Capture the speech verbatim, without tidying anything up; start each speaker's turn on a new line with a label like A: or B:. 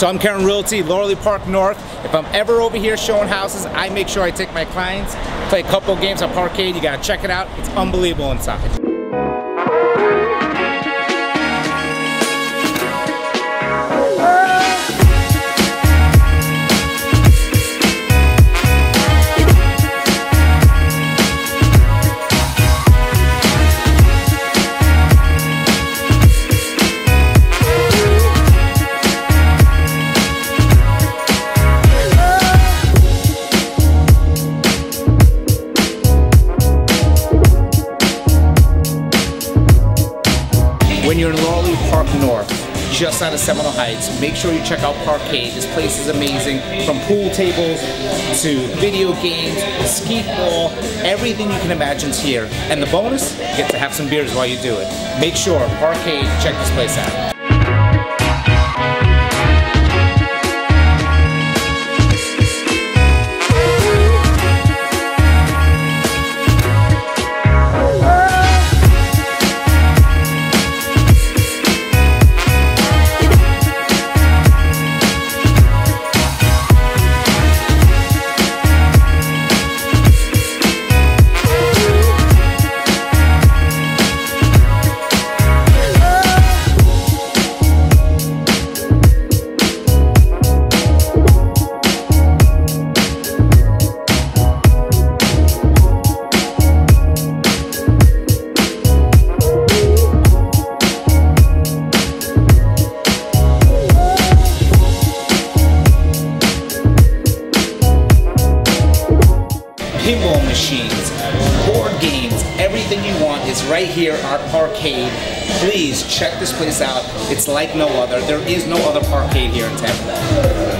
A: So I'm Karen Realty, Lowry Park North. If I'm ever over here showing houses, I make sure I take my clients, play a couple games on Parkade. You gotta check it out. It's unbelievable inside. When you're in Lowry Park North, just out of Seminole Heights, make sure you check out Parkade. This place is amazing. From pool tables to video games, skee ball, everything you can imagine is here. And the bonus, you get to have some beers while you do it. Make sure, Parkade, check this place out. Pinball machines, board games, everything you want is right here at Parkade. Please check this place out. It's like no other. There is no other Parkade here in Tampa.